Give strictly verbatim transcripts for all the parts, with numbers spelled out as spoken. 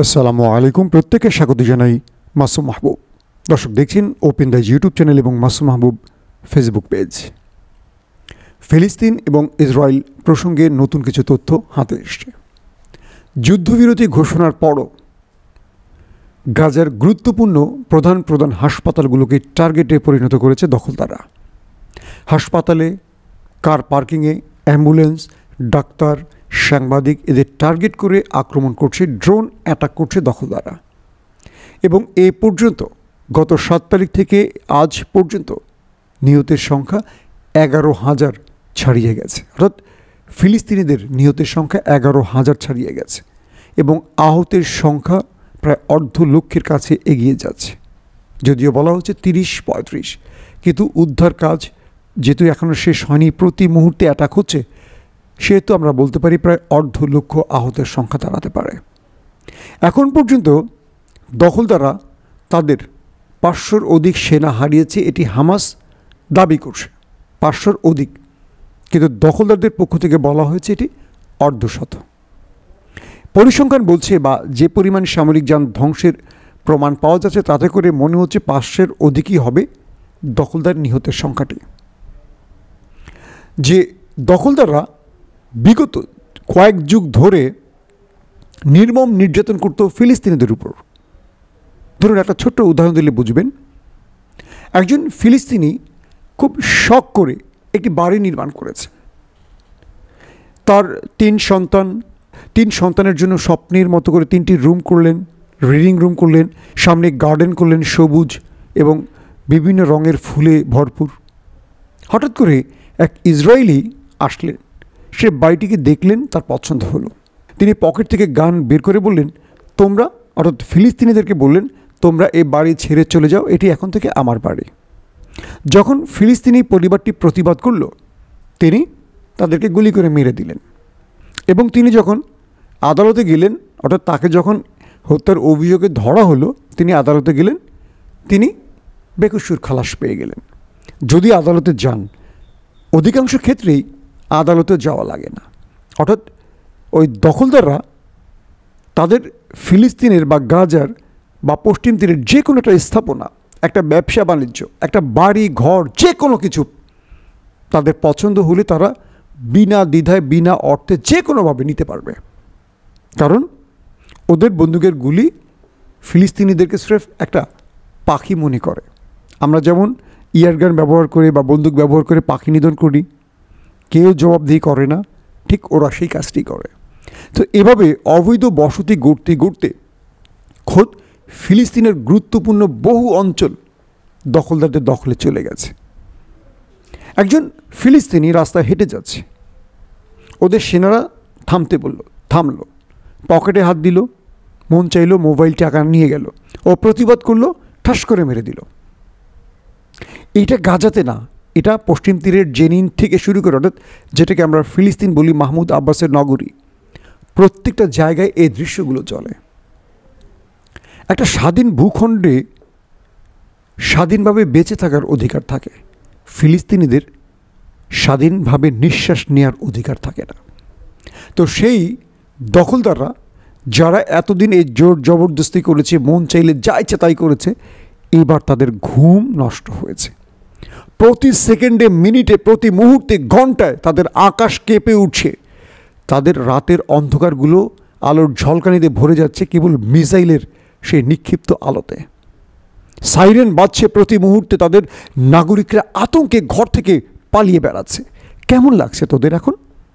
আসসালামু আলাইকুম, প্রত্যেককে স্বাগত জানাই মাসুম মাহবুব। দর্শক দেখছেন ওপেন দ্য ইউটিউব চ্যানেল এবং মাসুম মাহবুব ফেসবুক পেজ। ফিলিস্তিন এবং ইসরায়েল প্রসঙ্গে নতুন কিছু তথ্য হাতে এসছে। যুদ্ধবিরতি ঘোষণার পরও গাজার গুরুত্বপূর্ণ প্রধান প্রধান হাসপাতালগুলোকে টার্গেটে পরিণত করেছে দখলদাররা। হাসপাতালে, কার পার্কিংয়ে, অ্যাম্বুলেন্স, ডাক্তার, সাংবাদিক এদের টার্গেট করে আক্রমণ করছে, ড্রোন অ্যাটাক করছে দখলদাররা। এবং এ পর্যন্ত গত সাত তারিখ থেকে আজ পর্যন্ত নিহতের সংখ্যা এগারো হাজার ছাড়িয়ে গেছে। অর্থাৎ ফিলিস্তিনিদের নিহতের সংখ্যা এগারো হাজার ছাড়িয়ে গেছে এবং আহতের সংখ্যা প্রায় অর্ধ লক্ষের কাছে এগিয়ে যাচ্ছে। যদিও বলা হচ্ছে তিরিশ পঁয়ত্রিশ, কিন্তু উদ্ধার কাজ যেহেতু এখনও শেষ হয়নি, প্রতি মুহূর্তে অ্যাটাক হচ্ছে, সেহেতু আমরা বলতে পারি প্রায় অর্ধ লক্ষ আহতের সংখ্যা দাঁড়াতে পারে। এখন পর্যন্ত দখলদাররা তাদের পাঁচশোর অধিক সেনা হারিয়েছে, এটি হামাস দাবি করছে পাঁচশোর অধিক, কিন্তু দখলদারদের পক্ষ থেকে বলা হয়েছে এটি অর্ধশত। পরিসংখ্যান বলছে বা যে পরিমাণ সামরিক যান ধ্বংসের প্রমাণ পাওয়া যাচ্ছে তাতে করে মনে হচ্ছে পাঁচশোর অধিকই হবে দখলদার নিহতের সংখ্যাটি। যে দখলদাররা বিগত কয়েক যুগ ধরে নির্মম নির্যাতন করত ফিলিস্তিনিদের উপর। ধরুন একটা ছোট্ট উদাহরণ দিলে বুঝবেন। একজন ফিলিস্তিনি খুব শখ করে একটি বাড়ি নির্মাণ করেছে। তার তিন সন্তান তিন সন্তানের জন্য স্বপ্নের মতো করে তিনটি রুম করলেন, রিডিং রুম করলেন, সামনে গার্ডেন করলেন সবুজ এবং বিভিন্ন রঙের ফুলে ভরপুর। হঠাৎ করে এক ইসরায়েলি আসলেন, সে বাড়িটিকে দেখলেন, তার পছন্দ হলো। তিনি পকেট থেকে গান বের করে বললেন, তোমরা অর্থাৎ ফিলিস্তিনিদেরকে বললেন, তোমরা এই বাড়ি ছেড়ে চলে যাও, এটি এখন থেকে আমার বাড়ি। যখন ফিলিস্তিনি পরিবারটি প্রতিবাদ করল, তিনি তাদেরকে গুলি করে মেরে দিলেন। এবং তিনি যখন আদালতে গেলেন, অর্থাৎ তাকে যখন হত্যার অভিযোগে ধরা হলো, তিনি আদালতে গেলেন, তিনি বেকসুর খালাস পেয়ে গেলেন। যদি আদালতে যান, অধিকাংশ ক্ষেত্রেই আদালতে যাওয়া লাগে না। অর্থাৎ ওই দখলদাররা তাদের ফিলিস্তিনের বা গাজার বা পশ্চিম তীরের যে কোনো একটা স্থাপনা, একটা ব্যবসা বাণিজ্য, একটা বাড়ি ঘর, যে কোনো কিছু তাদের পছন্দ হলে তারা বিনা দ্বিধায় বিনা অর্থে যে কোনোভাবে নিতে পারবে। কারণ ওদের বন্দুকের গুলি ফিলিস্তিনিদেরকে স্রেফ একটা পাখি মনে করে। আমরা যেমন ইয়ারগান ব্যবহার করে বা বন্দুক ব্যবহার করে পাখি নিধন করি, কেউ জবাবদিহি করে না, ঠিক ওরা সেই কাজটি করে। তো এভাবে অবৈধ বসতি গড়তে গড়তে খোদ ফিলিস্তিনের গুরুত্বপূর্ণ বহু অঞ্চল দখলদারদের দখলে চলে গেছে। একজন ফিলিস্তিনি রাস্তায় হেঁটে যাচ্ছে, ওদের সেনারা থামতে বলল, থামলো, পকেটে হাত দিল, মন চাইলো মোবাইল টাকা নিয়ে গেল, ও প্রতিবাদ করলো, ঠাস করে মেরে দিল। এইটা গাজাতে না, এটা পশ্চিম তীরের জেনিন থেকে শুরু করে অর্থাৎ যেটাকে আমরা ফিলিস্তিন বলি মাহমুদ আব্বাসের নগরী, প্রত্যেকটা জায়গায় এই দৃশ্যগুলো চলে। একটা স্বাধীন ভূখণ্ডে স্বাধীনভাবে বেঁচে থাকার অধিকার থাকে, ফিলিস্তিনিদের স্বাধীনভাবে নিঃশ্বাস নেওয়ার অধিকার থাকে না। তো সেই দখলদাররা যারা এতদিন এই জোর জবরদস্তি করেছে, মন চাইলে যা ইচ্ছা তাই করেছে, এবার তাদের ঘুম নষ্ট হয়েছে। প্রতি সেকেন্ডে, মিনিটে, প্রতি মুহূর্তে, ঘন্টায় তাদের আকাশ কেঁপে উঠছে। তাদের রাতের অন্ধকারগুলো আলোর ঝলকানিতে ভরে যাচ্ছে কেবল মিসাইলের সেই নিক্ষিপ্ত আলোতে। সাইরেন বাজছে প্রতি মুহূর্তে, তাদের নাগরিকরা আতঙ্কে ঘর থেকে পালিয়ে বেড়াচ্ছে। কেমন লাগছে তোদের এখন?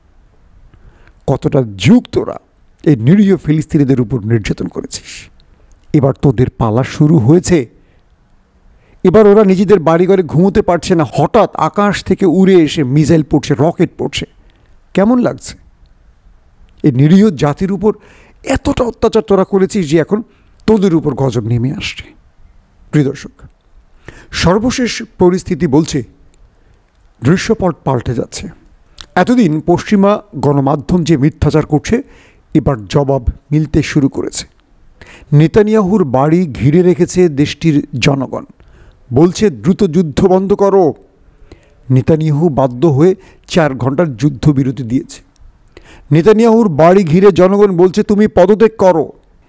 কতটা যুগ তোরা এই নিরীহ ফিলিস্তিনিদের উপর নির্যাতন করেছিস, এবার তোদের পালা শুরু হয়েছে। এবার ওরা নিজেদের বাড়িঘরে ঘুমোতে পারছে না, হঠাৎ আকাশ থেকে উড়ে এসে মিসাইল পড়ছে, রকেট পড়ছে। কেমন লাগছে? এই নিরীহ জাতির উপর এতটা অত্যাচার তোরা করেছিস যে এখন তোদের উপর গজব নেমে আসছে। প্রিয় দর্শক, সর্বশেষ পরিস্থিতি বলছে দৃশ্যপট পাল্টে যাচ্ছে। এতদিন পশ্চিমা গণমাধ্যম যে মিথ্যাচার করছে, এবার জবাব মিলতে শুরু করেছে। নেতানিয়াহুর বাড়ি ঘিরে রেখেছে দেশটির জনগণ, বলছে দ্রুত যুদ্ধ বন্ধ করো। নেতানিয়াহু বাধ্য হয়ে চার ঘন্টার যুদ্ধবিরতি দিয়েছে। নেতানিয়াহুর বাড়ি ঘিরে জনগণ বলছে তুমি পদত্যাগ করো।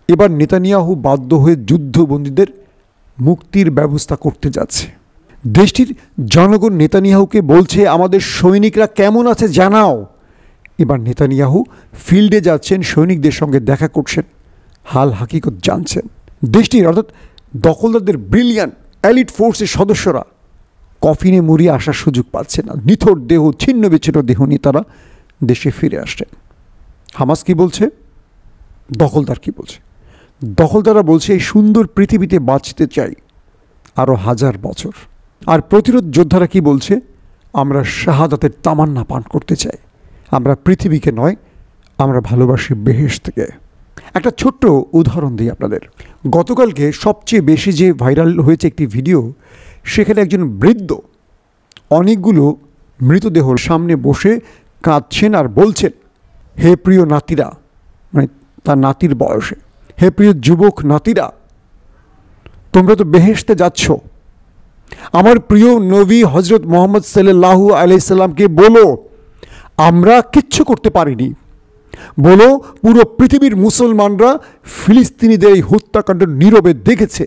এবার নেতানিয়াহু বাধ্য হয়ে যুদ্ধবন্দীদের মুক্তির ব্যবস্থা করতে যাচ্ছে। দেশটির জনগণ নেতানিয়াহুকে বলছে, আমাদের সৈনিকরা কেমন আছে জানাও। এবার নেতানিয়াহু ফিল্ডে যাচ্ছেন, সৈনিকদের সঙ্গে দেখা করছেন, হাল হাকিকত জানছেন। দেশটির অর্থাৎ দখলদারদের ব্রিলিয়ান্ট এলিট ফোর্সের সদস্যরা কফিনে মরিয়ে আসার সুযোগ পাচ্ছে না। নিথর দেহ, ছিন্ন বিচ্ছিন্ন দেহ নিয়ে তারা দেশে ফিরে আসছেন। হামাস কি বলছে, দখলদার কি বলছে? দখলদাররা বলছে, এই সুন্দর পৃথিবীতে বাঁচতে চাই আরও হাজার বছর। আর প্রতিরোধ যোদ্ধারা কি বলছে, আমরা শাহাদাতের তামান্না পান করতে চাই, আমরা পৃথিবীকে নয়, আমরা ভালোবাসি বেহেশতকে। একটা ছোট্ট উদাহরণ দিই আপনাদের। গতকালকে সবচেয়ে বেশি যে ভাইরাল হয়েছে একটি ভিডিও, সেখানে একজন বৃদ্ধ অনেকগুলো মৃতদেহর সামনে বসে কাঁদছেন আর বলছেন, হে প্রিয় নাতিরা, মানে তার নাতির বয়সে, হে প্রিয় যুবক নাতিরা, তোমরা তো বেহেশতে যাচ্ছ, আমার প্রিয় নবী হজরত মোহাম্মদ সাল্লাল্লাহু আলাইহি সাল্লামকে বলো আমরা কিচ্ছু করতে পারিনি, বলো পুরো পৃথিবীর মুসলমানরা ফিলিস্তিনিদের এই হত্যাকাণ্ড নীরবে দেখেছে,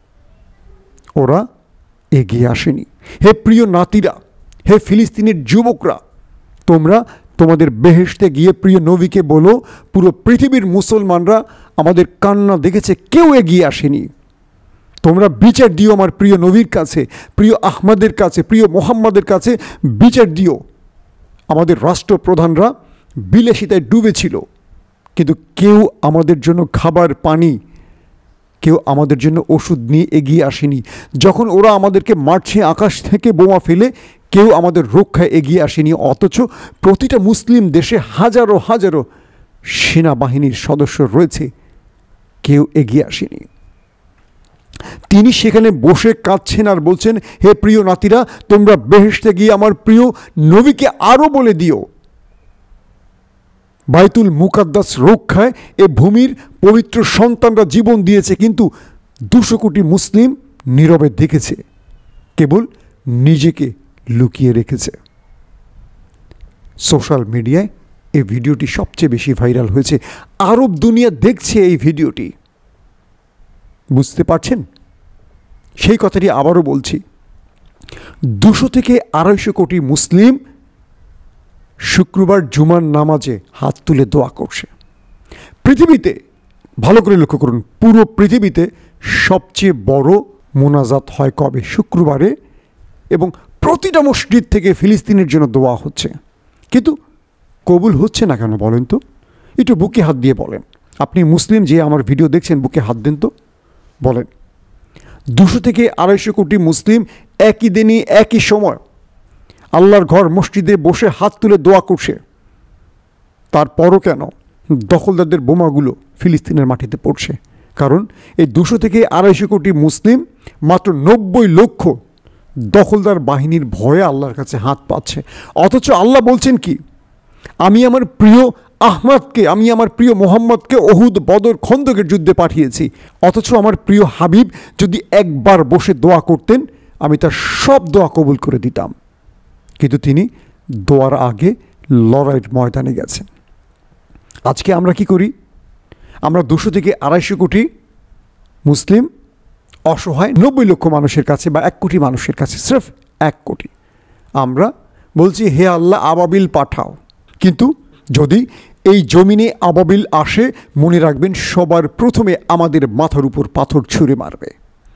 ওরা এগিয়ে আসেনি। হে প্রিয় নাতিরা, হে ফিলিস্তিনের যুবকরা, তোমরা তোমাদের বেহেশতে গিয়ে প্রিয় নবীকে বলো পুরো পৃথিবীর মুসলমানরা আমাদের কান্না দেখেছে, কেউ এগিয়ে আসেনি। তোমরা বিচার দিও আমার প্রিয় নবীর কাছে, প্রিয় আহমদের কাছে, প্রিয় মোহাম্মদের কাছে বিচার দিও। আমাদের রাষ্ট্রপ্রধানরা বিলাসিতায় ডুবেছিল, কিন্তু কেউ আমাদের জন্য খাবার পানি, কেউ আমাদের জন্য ওষুধ নিয়ে এগিয়ে আসেনি। যখন ওরা আমাদেরকে মারছে আকাশ থেকে বোমা ফেলে, কেউ আমাদের রক্ষায় এগিয়ে আসেনি। অথচ প্রতিটা মুসলিম দেশে হাজারো হাজারো সেনাবাহিনীর সদস্য রয়েছে, কেউ এগিয়ে আসেনি। তিনি সেখানে বসে কাঁদছেন আর বলছেন, হে প্রিয় নাতিরা, তোমরা বেহেশতে গিয়ে আমার প্রিয় নবীকে আরও বলে দিও, বাইতুল মুকাদ্দাস রক্ষায় এ ভূমির পবিত্র সন্তানরা জীবন দিয়েছে, কিন্তু দুশো কোটি মুসলিম নীরবে দেখেছে, কেবল নিজেকে লুকিয়ে রেখেছে। সোশ্যাল মিডিয়ায় এই ভিডিওটি সবচেয়ে বেশি ভাইরাল হয়েছে। আরব দুনিয়া দেখছে এই ভিডিওটি। বুঝতে পারছেন? সেই কথাটি আবারও বলছি, দুশো থেকে আড়াইশো কোটি মুসলিম শুক্রবার জুমার নামাজে হাত তুলে দোয়া করছে। পৃথিবীতে, ভালো করে লক্ষ্য করুন, পুরো পৃথিবীতে সবচেয়ে বড় মোনাজাত হয় কবে? শুক্রবারে। এবং প্রতিটা মসজিদ থেকে ফিলিস্তিনের জন্য দোয়া হচ্ছে, কিন্তু কবুল হচ্ছে না কেন বলেন তো? একটু বুকে হাত দিয়ে বলেন। আপনি মুসলিম যে আমার ভিডিও দেখছেন, বুকে হাত দেন তো, বলেন। দুশো থেকে আড়াইশো কোটি মুসলিম একই দিনই একই সময় আল্লাহর ঘর মসজিদে বসে হাত তুলে দোয়া করছে, তারপরও কেন দখলদারদের বোমাগুলো ফিলিস্তিনের মাটিতে পড়ছে? কারণ এই দুশো থেকে আড়াইশো কোটি মুসলিম মাত্র নব্বই লক্ষ দখলদার বাহিনীর ভয়ে আল্লাহর কাছে হাত পাচ্ছে। অথচ আল্লাহ বলছেন কি, আমি আমার প্রিয় আহমদকে, আমি আমার প্রিয় মোহাম্মদকে ওহুদ, বদর, খন্দকের যুদ্ধে পাঠিয়েছি। অথচ আমার প্রিয় হাবিব যদি একবার বসে দোয়া করতেন, আমি তার সব দোয়া কবুল করে দিতাম। কিন্তু তিনি দোয়ার আগে লড়াইয়ের ময়দানে গেছেন। আজকে আমরা কি করি? আমরা দুশো থেকে আড়াইশো কোটি মুসলিম অসহায় নব্বই লক্ষ মানুষের কাছে বা এক কোটি মানুষের কাছে, স্রেফ এক কোটি, আমরা বলছি হে আল্লাহ আবাবিল পাঠাও। কিন্তু যদি এই জমিনে আবাবিল আসে, মনে রাখবেন সবার প্রথমে আমাদের মাথার উপর পাথর ছুঁড়ে মারবে।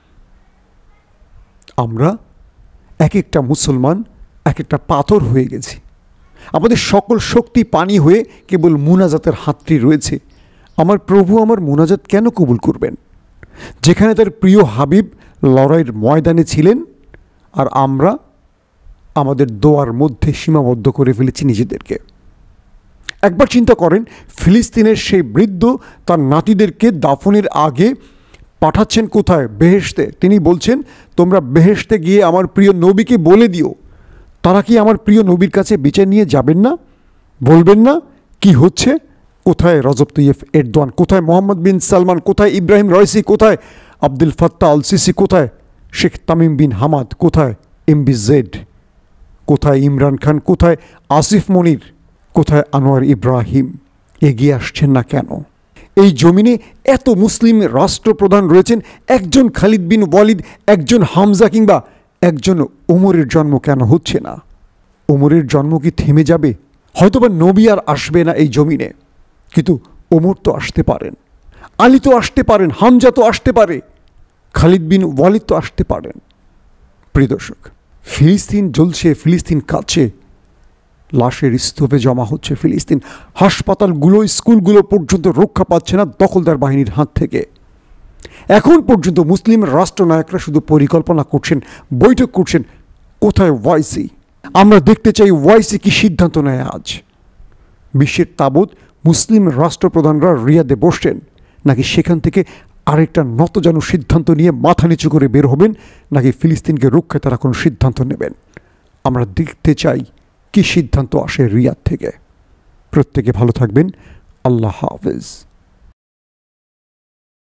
আমরা এক একটা মুসলমান এক একটা পাথর হয়ে গেছি। আমাদের সকল শক্তি পানি হয়ে কেবল মুনাজাতের হাতটি রয়েছে। আমার প্রভু আমার মুনাজাত কেন কবুল করবেন, যেখানে তার প্রিয় হাবিব লড়াইয়ের ময়দানে ছিলেন, আর আমরা আমাদের দোয়ার মধ্যে সীমাবদ্ধ করে ফেলেছি নিজেদেরকে। একবার চিন্তা করেন, ফিলিস্তিনের সেই বৃদ্ধ তার নাতিদেরকে দাফনের আগে পাঠাচ্ছেন কোথায়? বেহেশতে। তিনি বলছেন, তোমরা বেহেশতে গিয়ে আমার প্রিয় নবীকে বলে দিও। তারা কি আমার প্রিয় নবীর কাছে বিচার নিয়ে যাবেন না? বলবেন না কি হচ্ছে? কোথায় রজব তৈয়ব এরদোয়ান, কোথায় মোহাম্মদ বিন সালমান, কোথায় ইব্রাহিম রয়েসি, কোথায় আব্দুল ফাত্তাহ আল সিসি, কোথায় শেখ তামিম বিন হামাদ, কোথায় এমবি জেড, কোথায় ইমরান খান, কোথায় আসিফ মনির, কোথায় আনোয়ার ইব্রাহিম? এগিয়ে আসছেন না কেন? এই জমিনে এত মুসলিম রাষ্ট্রপ্রধান রয়েছেন, একজন খালিদ বিন ওয়ালিদ, একজন হামজা কিংবা একজন ওমরের জন্ম কেন হচ্ছে না? ওমরের জন্ম কি থেমে যাবে? হয়তোবা নবী আর আসবে না এই জমিনে, কিন্তু ওমর তো আসতে পারেন, আলী তো আসতে পারেন, হামজা তো আসতে পারে, খালিদ বিন ওয়ালিদ তো আসতে পারেন। প্রিয় দর্শক, ফিলিস্তিন জ্বলছে, ফিলিস্তিন কাঁদছে, লাশের স্তূপে জমা হচ্ছে ফিলিস্তিন। হাসপাতালগুলো, স্কুলগুলো পর্যন্ত রক্ষা পাচ্ছে না দখলদার বাহিনীর হাত থেকে। এখন পর্যন্ত মুসলিম রাষ্ট্রনায়করা শুধু পরিকল্পনা করছেন, বৈঠক করছেন। কোথায় ওয়াইসি? আমরা দেখতে চাই ওয়াইসি কি সিদ্ধান্ত নেয় আজ। বিশ্বের তাবৎ মুসলিম রাষ্ট্রপ্রধানরা রিয়াদে বসছেন, নাকি সেখান থেকে আরেকটা নতজানু সিদ্ধান্ত নিয়ে মাথা নিচু করে বের হবেন, নাকি ফিলিস্তিনকে রক্ষায় তারা কোনো সিদ্ধান্ত নেবেন? আমরা দেখতে চাই কি সিদ্ধান্ত আসে রিয়াদ থেকে। প্রত্যেকে ভালো থাকবেন। আল্লাহ হাফেজ।